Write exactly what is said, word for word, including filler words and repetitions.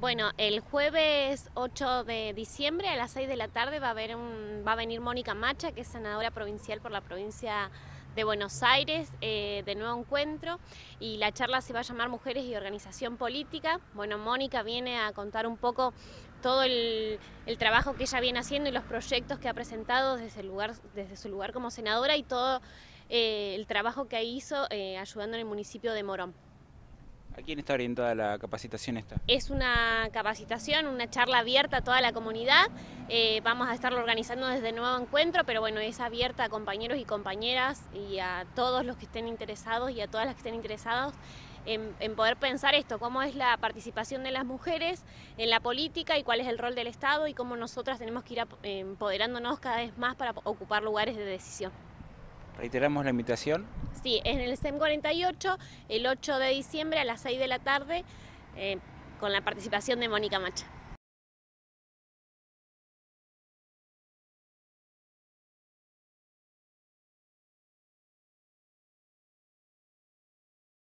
Bueno, el jueves ocho de diciembre a las seis de la tarde va a, haber un, va a venir Mónica Macha, que es senadora provincial por la provincia de Buenos Aires, eh, de Nuevo Encuentro, y la charla se va a llamar Mujeres y Organización Política. Bueno, Mónica viene a contar un poco todo el, el trabajo que ella viene haciendo y los proyectos que ha presentado desde, el lugar, desde su lugar como senadora y todo eh, el trabajo que hizo eh, ayudando en el municipio de Morón. ¿A quién está orientada la capacitación esta? Es una capacitación, una charla abierta a toda la comunidad. Eh, vamos a estarlo organizando desde Nuevo Encuentro, pero bueno, es abierta a compañeros y compañeras y a todos los que estén interesados y a todas las que estén interesados en, en poder pensar esto, cómo es la participación de las mujeres en la política y cuál es el rol del Estado y cómo nosotras tenemos que ir empoderándonos cada vez más para ocupar lugares de decisión. Reiteramos la invitación. Sí, es en el S E M cuarenta y ocho, el ocho de diciembre a las seis de la tarde, eh, con la participación de Mónica Macha.